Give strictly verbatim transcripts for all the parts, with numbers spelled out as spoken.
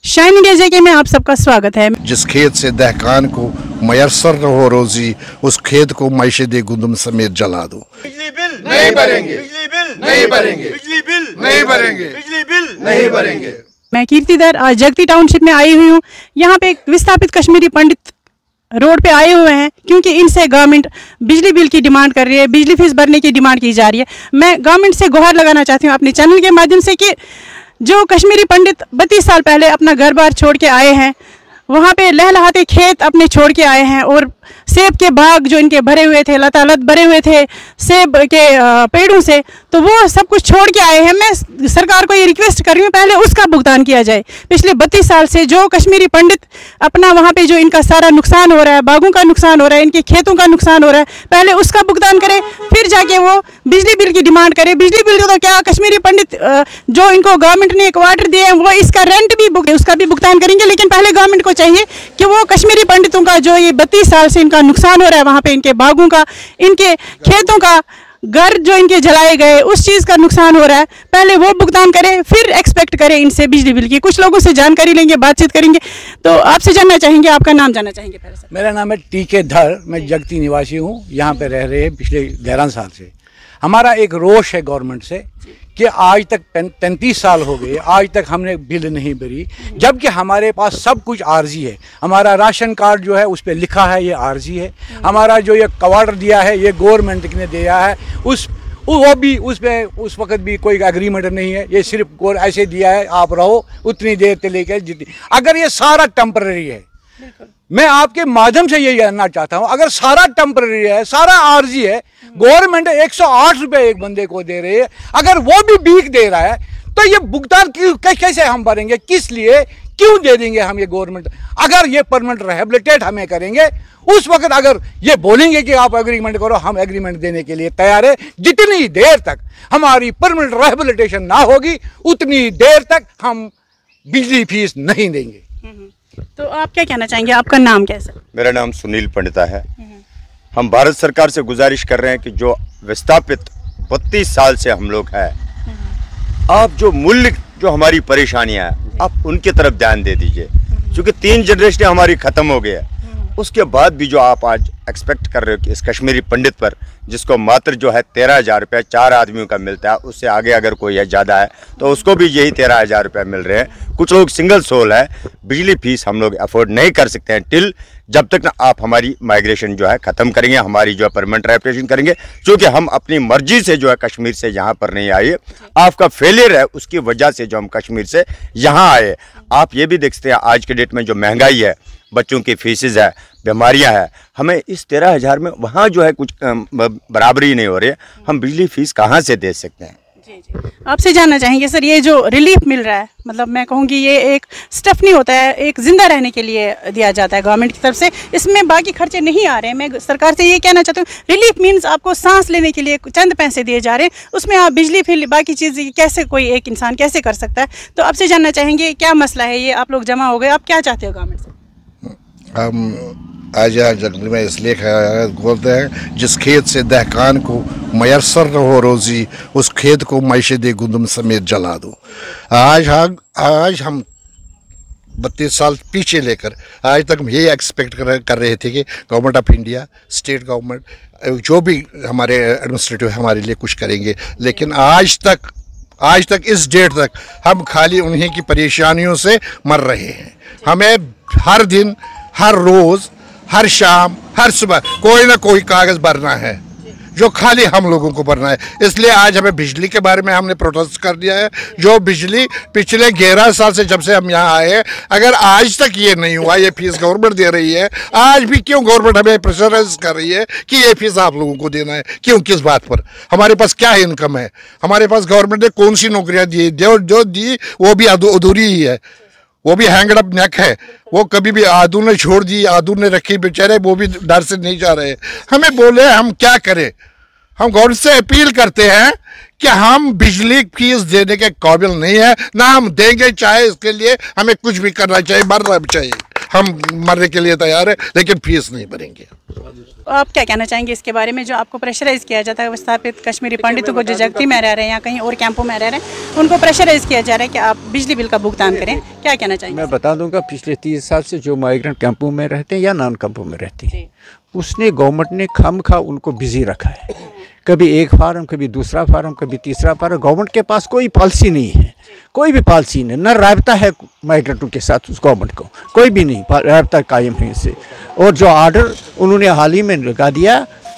Shine India जेके में आप सबका स्वागत है। जिस खेत से दहकान को मयसर न हो रोजी, उस खेत को मैशे गुंदम समेत जला दो। बिजली बिल नहीं भरेंगे, बिजली बिल नहीं भरेंगे, बिजली बिल नहीं भरेंगे, बिजली बिल नहीं भरेंगे। मैं कीर्तिधर आज जगती टाउनशिप में आई हुई हूँ। यहाँ पे एक विस्थापित कश्मीरी पंडित रोड पे आए हुए हैं क्योंकि इनसे गवर्नमेंट बिजली बिल की डिमांड कर रही है, बिजली फीस भरने की डिमांड की जा रही है। मैं गवर्नमेंट से गुहार लगाना चाहती हूँ अपने चैनल के माध्यम से कि जो कश्मीरी पंडित बत्तीस साल पहले अपना घर बार छोड़ के आए हैं, वहाँ पे लहलहाते खेत अपने छोड़ के आए हैं और सेब के बाग जो इनके भरे हुए थे, लतालत भरे हुए थे सेब के पेड़ों से, तो वो सब कुछ छोड़ के आए हैं। मैं सरकार को ये रिक्वेस्ट कर रही हूँ पहले उसका भुगतान किया जाए। पिछले बत्तीस साल से जो कश्मीरी पंडित अपना वहाँ पे जो इनका सारा नुकसान हो रहा है, बागों का नुकसान हो रहा है, इनके खेतों का नुकसान हो रहा है, पहले उसका भुगतान करें, फिर जाके वो बिजली बिल की डिमांड करें। बिजली बिल तो क्या, कश्मीरी पंडित जो इनको गवर्नमेंट ने क्वार्टर दिए हैं वो इसका रेंट भी उसका भी भुगतान करेंगे, लेकिन पहले गवर्नमेंट को चाहिए कि वो कश्मीरी पंडितों का जो ये बत्तीस साल से इनका नुकसान हो रहा है, वहाँ पे इनके बागों का, इनके खेतों का, घर जो इनके जलाए गए उस चीज़ का नुकसान हो रहा है, पहले वो भुगतान करें, फिर एक्सपेक्ट करें इनसे बिजली बिल की। कुछ लोगों से जानकारी लेंगे, बातचीत करेंगे। तो आपसे जानना चाहेंगे, आपका नाम जानना चाहेंगे पहले सर। मेरा नाम है टी के धर, मैं जगती निवासी हूँ, यहाँ पे रह रहे हैं पिछले ग्यारह साल से। हमारा एक रोष है गवर्नमेंट से कि आज तक तैंतीस साल हो गए, आज तक हमने बिल नहीं भरी, जबकि हमारे पास सब कुछ आर्जी है। हमारा राशन कार्ड जो है उस पर लिखा है ये आर्जी है। हमारा जो ये क्वार्टर दिया है ये गवर्नमेंट ने दिया है, उस वो भी उस पर उस वक्त भी कोई एग्रीमेंट नहीं है, ये सिर्फ ऐसे दिया है आप रहो उतनी देर से लेकर जितनी। अगर ये सारा टेम्पररी है, मैं आपके माध्यम से ये जानना चाहता हूं, अगर सारा टेम्पररी है, सारा आर्जी है, गवर्नमेंट एक सौ आठ रुपए एक बंदे को दे रही है, अगर वो भी बीक दे रहा है तो ये भुगतान कैसे हम भरेंगे, किस लिए, क्यों दे देंगे हम ये गवर्नमेंट? अगर ये परमानेंट रिहेबिलिटेट हमें करेंगे उस वक्त अगर ये बोलेंगे कि आप एग्रीमेंट करो, हम एग्रीमेंट देने के लिए तैयार है। जितनी देर तक हमारी परमानेंट रिहेबिलिटेशन ना होगी उतनी देर तक हम बिजली फीस नहीं देंगे। तो आप क्या कहना चाहेंगे, आपका नाम क्या है सर? मेरा नाम सुनील पंडिता है। हम भारत सरकार से गुजारिश कर रहे हैं कि जो विस्थापित बत्तीस साल से हम लोग हैं, आप जो मूल्य जो हमारी परेशानियां हैं आप उनकी तरफ ध्यान दे दीजिए, क्योंकि तीन जनरेशन हमारी खत्म हो गई है। उसके बाद भी जो आप आज एक्सपेक्ट कर रहे हो कि इस कश्मीरी पंडित पर, जिसको मात्र जो है तेरह हज़ार रुपया चार आदमियों का मिलता है, उससे आगे अगर कोई है ज़्यादा है तो उसको भी यही तेरह हज़ार रुपया मिल रहे हैं। कुछ लोग सिंगल सोल है, बिजली फीस हम लोग अफोर्ड नहीं कर सकते हैं टिल जब तक ना आप हमारी माइग्रेशन जो है ख़त्म करेंगे, हमारी जो है परमानेंट रेपुटेशन करेंगे, क्योंकि हम अपनी मर्जी से जो है कश्मीर से यहाँ पर नहीं आए, आपका फेलियर है उसकी वजह से जो हम कश्मीर से यहाँ आए। आप ये भी देख सकते हैं आज के डेट में जो महंगाई है, बच्चों की फीसेज है, बीमारियां है, हमें इस तेरह हज़ार में वहाँ जो है कुछ बराबरी नहीं हो रही है, हम बिजली फीस कहाँ से दे सकते हैं? जी जी, आपसे जानना चाहेंगे सर, ये जो रिलीफ मिल रहा है, मतलब मैं कहूँगी ये एक स्टफ नहीं होता है, एक जिंदा रहने के लिए दिया जाता है गवर्नमेंट की तरफ से, इसमें बाकी खर्चे नहीं आ रहे हैं। मैं सरकार से ये कहना चाहती हूँ, रिलीफ मीन्स आपको सांस लेने के लिए चंद पैसे दिए जा रहे हैं, उसमें आप बिजली फिर बाकी चीज़ कैसे कोई एक इंसान कैसे कर सकता है? तो आपसे जानना चाहेंगे क्या मसला है, ये आप लोग जमा हो गए, आप क्या चाहते हो गवर्नमेंट से? हम आज यहाँ जंगल में इसलिए बोलते हैं, जिस खेत से दहकान को मयसर न हो रोजी, उस खेत को मैशे गुंदम समेत जला दो। आज हम आज हम बत्तीस साल पीछे लेकर आज तक हम ये एक्सपेक्ट कर, कर रहे थे कि government of India, state government जो भी हमारे एडमिनिस्ट्रेटिव हमारे लिए कुछ करेंगे, लेकिन आज तक आज तक इस डेट तक हम खाली उन्हीं की परेशानियों से मर रहे हैं। हमें हर दिन, हर रोज़, हर शाम, हर सुबह कोई ना कोई कागज़ भरना है जो खाली हम लोगों को भरना है। इसलिए आज हमें बिजली के बारे में हमने प्रोटेस्ट कर दिया है। जो बिजली पिछले ग्यारह साल से जब से हम यहाँ आए हैं, अगर आज तक ये नहीं हुआ, ये फीस गवर्नमेंट दे रही है, आज भी क्यों गवर्नमेंट हमें प्रेशराइज कर रही है कि ये फीस आप लोगों को देना है? क्यों, किस बात पर? हमारे पास क्या इनकम है? हमारे पास गवर्नमेंट ने कौन सी नौकरियाँ दी, जो जो दी वो भी अधूरी ही है, वो भी हैंगड अप नेक है। वो कभी भी आदू ने छोड़ दी, आदू ने रखी, बेचारे वो भी डर से नहीं जा रहे। हमें बोले हम क्या करें? हम गवर्नमेंट से अपील करते हैं कि हम बिजली फीस देने के काबिल नहीं है, ना हम देंगे, चाहे इसके लिए हमें कुछ भी करना चाहिए, मरना भी चाहिए। हम मरने के लिए तैयार है, लेकिन फीस नहीं भरेंगे। आप क्या कहना चाहेंगे इसके बारे में, जो आपको प्रेशराइज किया जाता है विस्थापित कश्मीरी पंडितों को जो जगती में रह रहे हैं या कहीं और कैंपों में रह रहे हैं, उनको प्रेशराइज किया जा रहा है कि आप बिजली बिल का भुगतान करें, क्या कहना चाहेंगे? मैं बता दूंगा, पिछले तीस साल से जो माइग्रेंट कैंपों में रहते हैं या नॉन कैंपों में रहते हैं, उसने गवर्नमेंट ने खामखा उनको बिजी रखा है। कभी एक फार्म, कभी दूसरा फार्म, कभी तीसरा फार्म। गवर्नमेंट के पास कोई पॉलिसी नहीं है, कोई भी पॉलिसी नहीं, न राबता है माइग्रेंटों के साथ उस गवर्नमेंट को, कोई भी नहीं राबता कायम है इससे। और जो ऑर्डर उन्होंने हाल ही में लगा दिया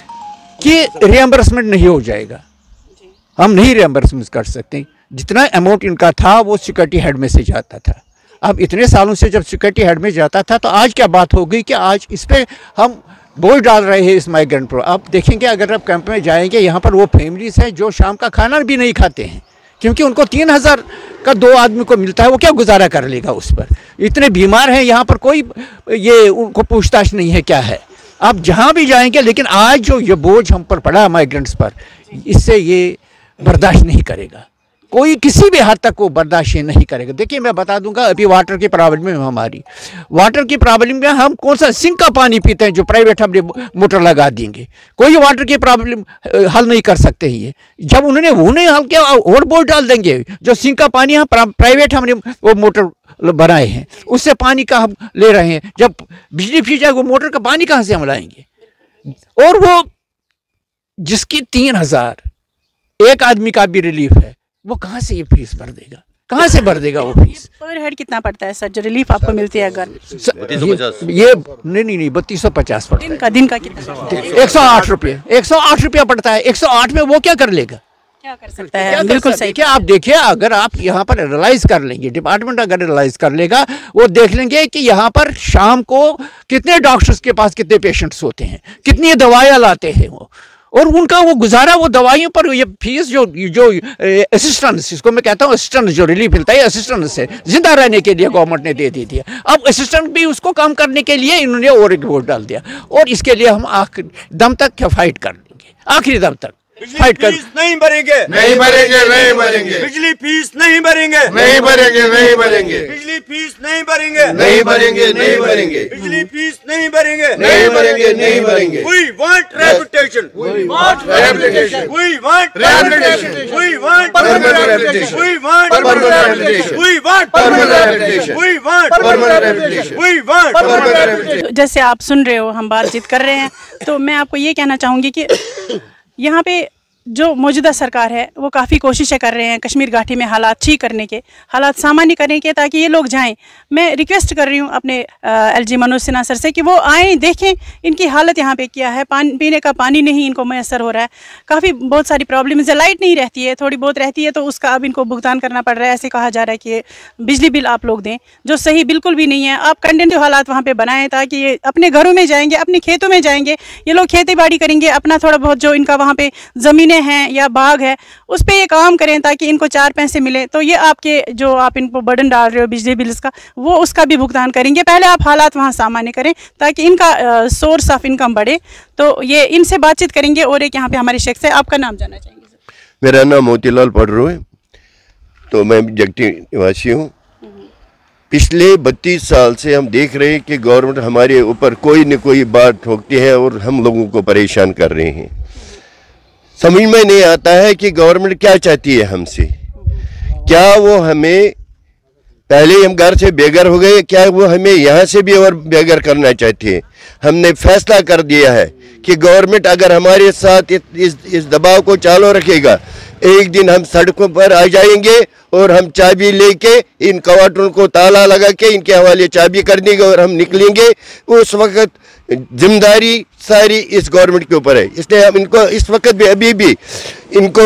कि रिएम्बर्समेंट नहीं हो जाएगा, हम नहीं रिएम्बर्समेंट कर सकते। जितना अमाउंट इनका था वो सिक्योरिटी हेड में से जाता था। अब इतने सालों से जब सिक्योरिटी हेड में जाता था, तो आज क्या बात हो गई कि आज इस पर हम बोझ डाल रहे हैं इस माइग्रेंट पर। आप देखेंगे, अगर आप कैंप में जाएंगे, यहाँ पर वो फैमिलीज हैं जो शाम का खाना भी नहीं खाते हैं, क्योंकि उनको तीन हज़ार का दो आदमी को मिलता है, वो क्या गुजारा कर लेगा उस पर। इतने बीमार हैं यहाँ पर, कोई ये उनको पूछताछ नहीं है क्या है। आप जहाँ भी जाएंगे, लेकिन आज जो ये बोझ हम पर पड़ा माइग्रेंट्स पर, इससे ये बर्दाश्त नहीं करेगा कोई, किसी भी हद तक वो बर्दाश्त नहीं करेगा। देखिए, मैं बता दूंगा, अभी वाटर की प्रॉब्लम है हमारी, वाटर की प्रॉब्लम में हम कौन सा सिंक का पानी पीते हैं जो प्राइवेट हमने मोटर लगा देंगे, कोई वाटर की प्रॉब्लम हल नहीं कर सकते हैं ये। जब उन्होंने वो नहीं हल किया, और बोर्ड डाल देंगे, जो सिंक का पानी हम प्राइवेट हमने वो मोटर बनाए हैं, उससे पानी का हम ले रहे हैं। जब बिजली फ्री जाए, वो मोटर का पानी कहाँ से हम लाएंगे? और वो जिसकी तीन हजार एक आदमी का भी रिलीफ है, वो कहाँ से ये फीस भर देगा? कहाँ से भर देगा वो फीस? पर हेड कितना पड़ता है सर जो रिलीफ आपको मिलती है? अगर ये, ये नहीं नहीं नहीं बत्तीस सौ पचास पड़ता दिन का दिन का कितना? एक सौ आठ रुपये एक सौ आठ रुपया पड़ता है। एक सौ आठ में वो क्या कर लेगा? क्या कर सकता है? बिल्कुल सही। क्या आप देखिए, अगर आप यहाँ पर एनालाइज कर लेंगे, डिपार्टमेंट अगर एनालाइज कर लेगा, वो देख लेंगे कि यहाँ पर शाम को कितने डॉक्टर्स के पास कितने पेशेंट्स होते हैं, कितनी दवाइयाँ लाते हैं वो, और उनका वो गुजारा वो दवाइयों पर, ये फीस जो जो असिस्टेंस, इसको मैं कहता हूँ असिस्टेंस, जो रिलीफ मिलता है असिस्टेंस से जिंदा रहने के लिए गवर्नमेंट ने दे दी थी। अब असिस्टेंट भी उसको काम करने के लिए इन्होंने और एक वोट डाल दिया, और इसके लिए हम आखिरी दम तक फाइट कर लेंगे, आखिरी दम तक फाइट कर। नहीं भरेंगे, नहीं भरेंगे, नहीं भरेंगे, बिजली फीस नहीं भरेंगे, नहीं भरेंगे, नहीं भरेंगे, बिजली फीस नहीं भरेंगे, नहीं भरेंगे, नहीं भरेंगे, बिजली फीस नहीं भरेंगे, नहीं भरेंगे, नहीं भरेंगे। We want rehabilitation. We want rehabilitation. We want rehabilitation. We want permanent rehabilitation. We want permanent rehabilitation. We want permanent rehabilitation. We want permanent rehabilitation. We want permanent rehabilitation. जैसे आप सुन रहे हो, हम बातचीत कर रहे हैं, तो मैं आपको ये कहना चाहूँगी कि यहाँ पे जो मौजूदा सरकार है वो काफ़ी कोशिशें कर रहे हैं कश्मीर घाटी में हालात ठीक करने के, हालात सामान्य करने के, ताकि ये लोग जाएं। मैं रिक्वेस्ट कर रही हूँ अपने एलजी मनोज सिन्हा सर से कि वो आएँ, देखें इनकी हालत यहाँ पे क्या है। पानी पीने का पानी नहीं इनको मैसर हो रहा है, काफ़ी बहुत सारी प्रॉब्लम्स है, लाइट नहीं रहती है, थोड़ी बहुत रहती है तो उसका अब इनको भुगतान करना पड़ रहा है। ऐसे कहा जा रहा है कि बिजली बिल आप लोग दें, जो सही बिल्कुल भी नहीं है। आप कंटिन्यू हालात वहाँ पर बनाएँ ताकि ये अपने घरों में जाएंगे, अपने खेतों में जाएंगे, ये लोग खेती बाड़ी करेंगे, अपना थोड़ा बहुत जो इनका वहाँ पर ज़मीनें हैं या बाग है उस पे ये काम करें ताकि इनको चार पैसे मिले। तो ये आपके जो आप इनको बर्डन डाल रहे हो बिजली बिल्स का, वो उसका भी भुगतान करेंगे। पहले आप हालात वहाँ सामान्य करें ताकि इनका सोर्स ऑफ इनकम बढ़े। तो ये इनसे बातचीत करेंगे। और एक यहाँ पे हमारे शख्स है, आपका नाम जानना चाहेंगे सर? मेरा नाम मोतीलाल पडरू है, तो मैं जगती निवासी हूँ। पिछले बत्तीस साल से हम देख रहे हैं कि गवर्नमेंट हमारे ऊपर कोई न कोई बात ठोकती है और हम लोगों को परेशान कर रहे हैं। समझ में नहीं आता है कि गवर्नमेंट क्या चाहती है हमसे। क्या वो हमें, पहले हम घर से बेघर हो गए, क्या वो हमें यहाँ से भी और बेघर करना चाहती है? हमने फैसला कर दिया है कि गवर्नमेंट अगर हमारे साथ इस, इस, इस दबाव को चालू रखेगा, एक दिन हम सड़कों पर आ जाएंगे और हम चाबी लेके इन क्वार्टरों को ताला लगा के इनके हवाले चाबी कर देंगे और हम निकलेंगे। उस वक्त जिम्मेदारी सारी इस गवर्नमेंट के ऊपर है। इसलिए हम इनको इस वक्त भी अभी भी इनको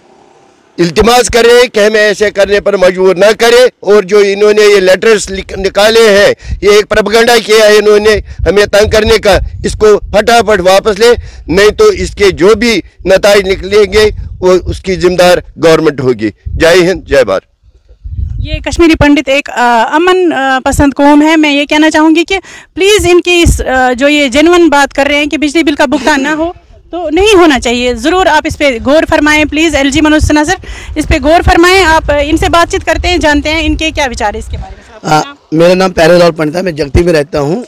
इल्तिमास करें कि हमें ऐसे करने पर मजबूर ना करें। और जो इन्होंने ये लेटर्स निकाले हैं, ये एक प्रोपेगेंडा किया है इन्होंने हमें तंग करने का, इसको फटाफट वापस ले, नहीं तो इसके जो भी नताइज निकलेंगे वो उसकी जिम्मेदार गवर्नमेंट होगी। जय हिंद, जय भारत। ये कश्मीरी पंडित एक आ, अमन आ, पसंद कौम है। मैं ये कहना चाहूँगी कि प्लीज़ इनकी इस आ, जो ये जेन्युइन बात कर रहे हैं कि बिजली बिल का भुगतान ना हो, तो नहीं होना चाहिए। ज़रूर आप इस पर गौर फरमाएं। Please LG Manoj Sinha sir, इस पर गौर फरमाएं। आप इनसे बातचीत करते हैं, जानते हैं इनके क्या विचार है इसके बारे में। आ, मेरा नाम प्यारेलाल पंडित है, मैं जगती में रहता हूँ।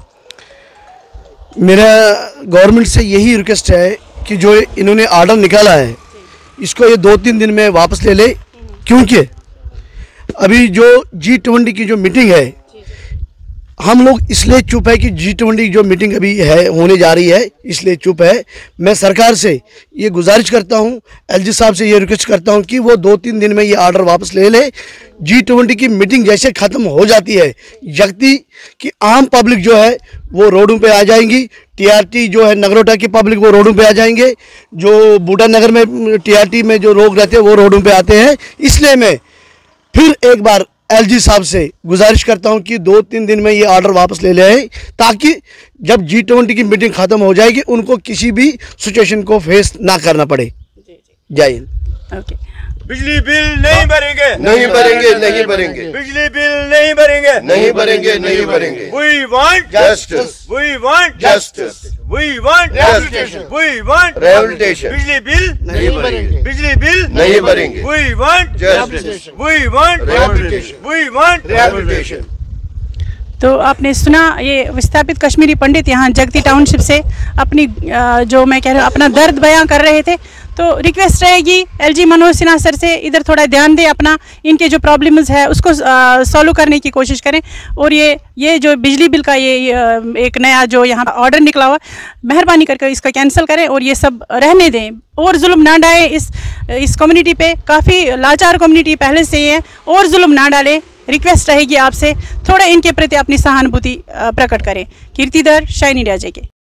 मेरा गवर्नमेंट से यही रिक्वेस्ट है कि जो इन्होंने ऑर्डर निकाला है इसको ये दो तीन दिन में वापस ले ले, क्योंकि अभी जो जी ट्वेंटी की जो मीटिंग है हम लोग इसलिए चुप है कि जी ट्वेंटी की जो मीटिंग अभी है होने जा रही है इसलिए चुप है। मैं सरकार से ये गुजारिश करता हूँ, एलजी साहब से ये रिक्वेस्ट करता हूँ कि वो दो तीन दिन में ये ऑर्डर वापस ले ले। जी ट्वेंटी की मीटिंग जैसे ख़त्म हो जाती है जगती की आम पब्लिक जो है वो रोडों पे आ जाएंगी, टीआरटी जो है नगरोटा की पब्लिक वो रोडों पे आ जाएंगे, जो बूटा नगर में टीआरटी में जो लोग रहते हैं वो रोडों पे आते हैं। इसलिए मैं फिर एक बार एलजी साहब से गुजारिश करता हूं कि दो तीन दिन में ये ऑर्डर वापस ले ले, ताकि जब जी ट्वेंटी की मीटिंग खत्म हो जाएगी उनको किसी भी सिचुएशन को फेस ना करना पड़े। जय हिंद। ओके। बिजली बिल नहीं भरेंगे, नहीं भरेंगे, नहीं भरेंगे, बिजली बिल नहीं भरेंगे, नहीं भरेंगे, नहीं भरेंगे। We want Justice. We want Justice. We want Rehabilitation. We want Rehabilitation. बिजली बिल नहीं भरेंगे, बिजली बिल नहीं भरेंगे। We want Justice. We want Rehabilitation. We want Rehabilitation. तो आपने सुना ये विस्थापित कश्मीरी पंडित यहाँ जगती टाउनशिप से अपनी अ, जो मैं कह रहा हूँ अपना दर्द बयां कर रहे थे। तो रिक्वेस्ट रहेगी एलजी मनोज सिन्हा सर से इधर थोड़ा ध्यान दें, अपना इनके जो प्रॉब्लम्स है उसको सॉल्व करने की कोशिश करें। और ये ये जो बिजली बिल का ये एक नया जो यहाँ ऑर्डर निकला हुआ मेहरबानी करके इसका कैंसिल करें और ये सब रहने दें और जुल्म ना डालें इस इस कम्युनिटी पे। काफ़ी लाचार कम्युनिटी पहले से ही है और जुल्म ना डालें। रिक्वेस्ट रहेगी आपसे थोड़ा इनके प्रति अपनी सहानुभूति प्रकट करें। कीर्तिधर, शाइन इंडिया जेके।